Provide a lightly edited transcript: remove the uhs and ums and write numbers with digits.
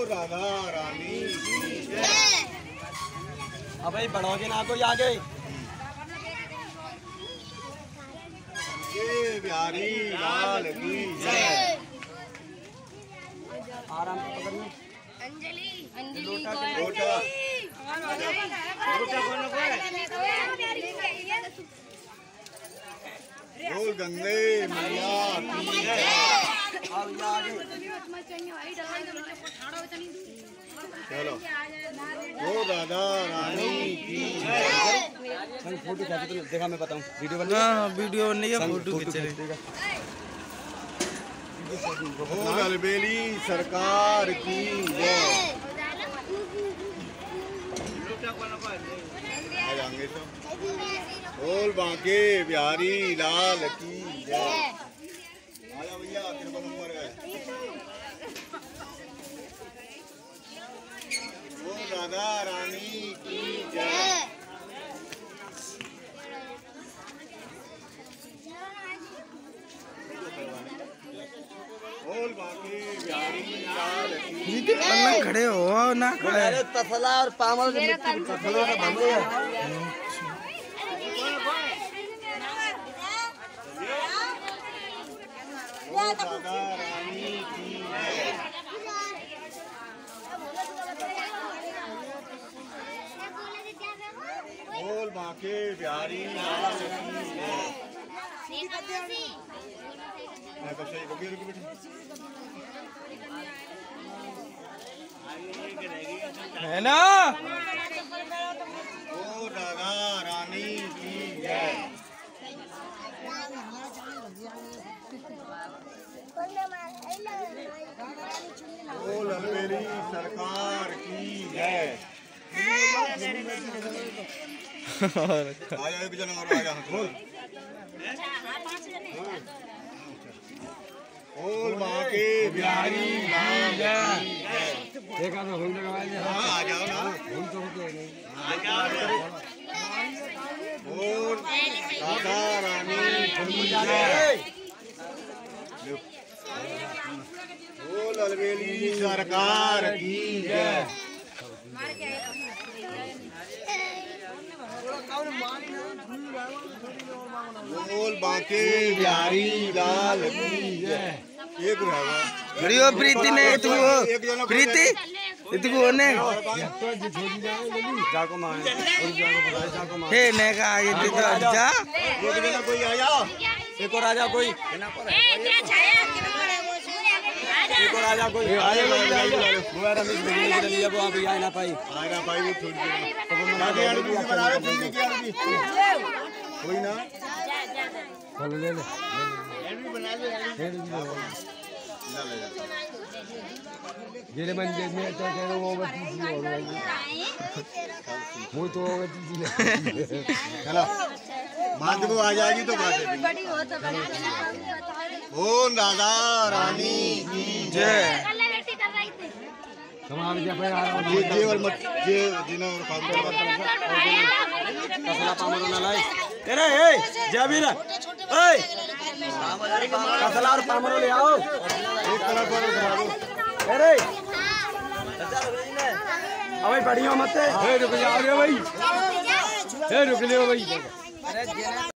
राधा रानी की जय। अब भाई बढ़ोगे ना कोई आगे। ये बिहारी लाल की जय। आराम से पकड़ना। अंजलि लोटा बोल गंगे मैया की जय। चलो वो राधा रानी की जय। फोटो खींचे तो देखा मैं बताऊं वीडियो बन वीडियो नहीं है फोटो खींचे। बोल अलबेली सरकार की जय। आ जाएंगे तो बोल बांके बिहारी लाल की जय। आजा भैया तेरे नंबर है। बोल राधा रानी की जय। बोल बांके बिहारी लाल की जय। खड़े हो ना खड़े। तसला और पामल तसला का भंगे राधा रानी की जय। बोल बांके बिहारी लाल की जय। है ना। बोल राधा रानी की जय। बोल अलबेली सरकार की जय। आजा एक जना और आजा बोल। बोल माँ के बिहारी लाल की जय। देखा मैं घूम लगा। हाँ आ जाओ ना। बोल राधा रानी की जय। बोल अलबेली सरकार की जय। बोल बांके बिहारी लाल की जय। एक घड़ियो प्रीति ने तू प्रीति तू ने जाको मां हे ने का आगे तो जा। एक जना कोई आया। एक और आजा कोई। एक और आजा कोई। वो रमेश भैया ने लिया वो अभी आ ना पाई। आएगा भाई वो थोड़ी देर आगे आने की बना रहे थे क्या अभी कोई ना चलो ले ले भी बना ले ना ले ये मन दे में तो कह रहा वो बत्ती सी हो गई वो तो बत्ती सी ले। चलो बात को आ जाएगी तो बात है। बोल राधा रानी की जय। कमाल क्या पे आ रहा ये और मत ये जिना और काम तसला पामल ना लाई तेरे ए जाबीर ओए तसला और पामल ले आओ एक कलर पर करा दो। अरे अबे बढ़िया मत ए रुक जाओ रे भाई ए रुक ले भाई।